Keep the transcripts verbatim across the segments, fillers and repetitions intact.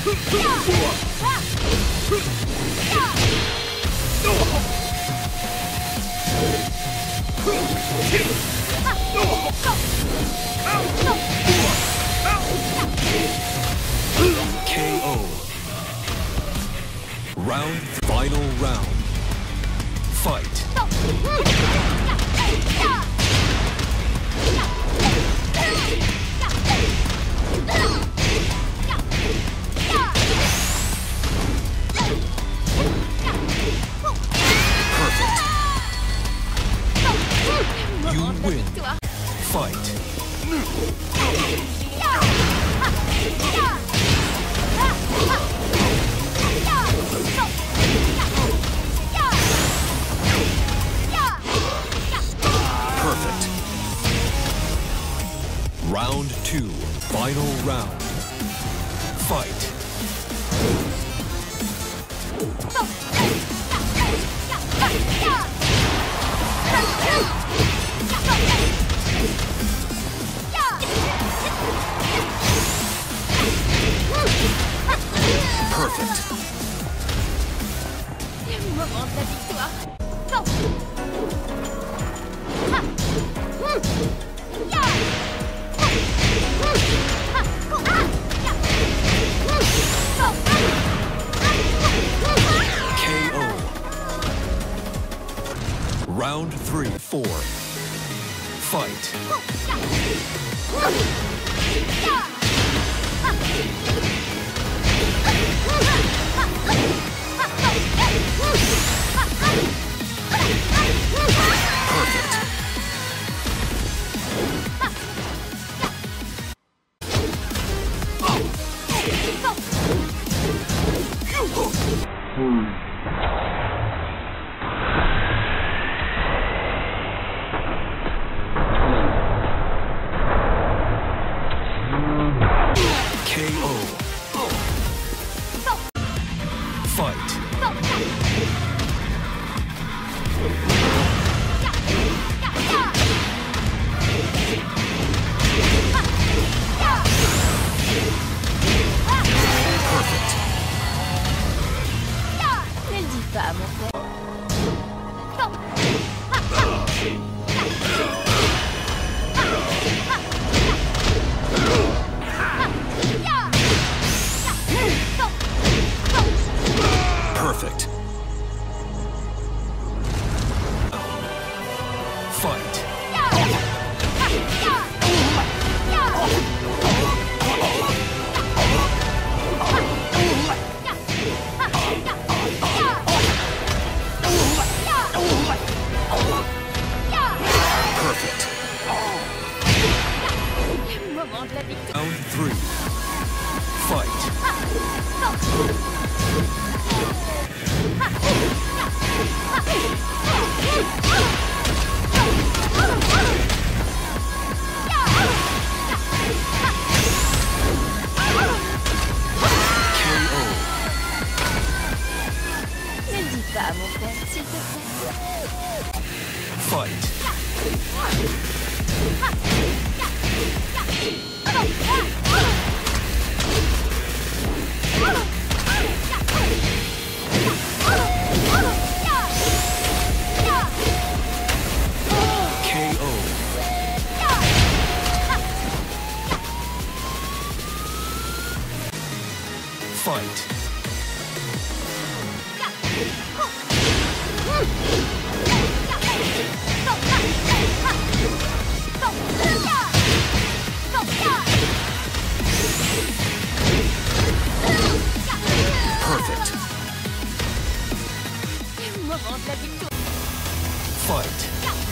K O. Round, final round. Fight. Perfect. You win. Fight. Perfect. Round two, final round. Fight. Perfect. Moment de la victoire. K O. Round three, four. Fight. Perfect. K O. Fight. Perfect. Ne le dis pas, mon frère. Perfect. Fight. Perfect. Moment de la victoire. Round three. Fight. K O. Ne le dis pas, mon frère, s'il te plaît. Fight. K O. Fight. Perfect. Moment de la victoire. Fight.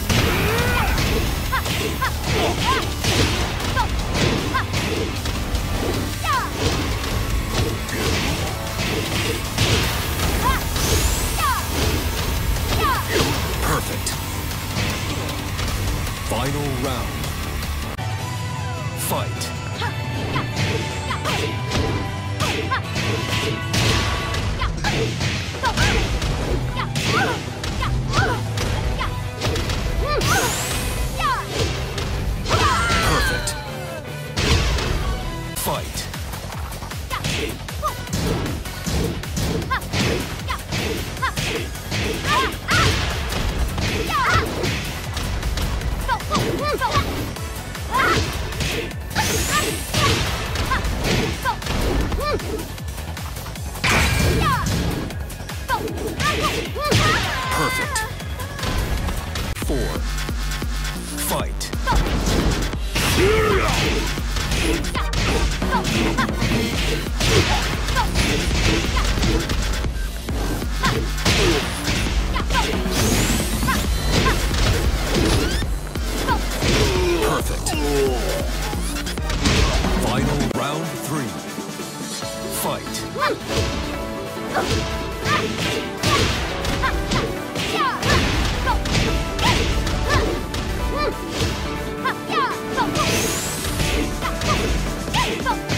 Perfect. Final round. Fight. Perfect. Fight. Ha!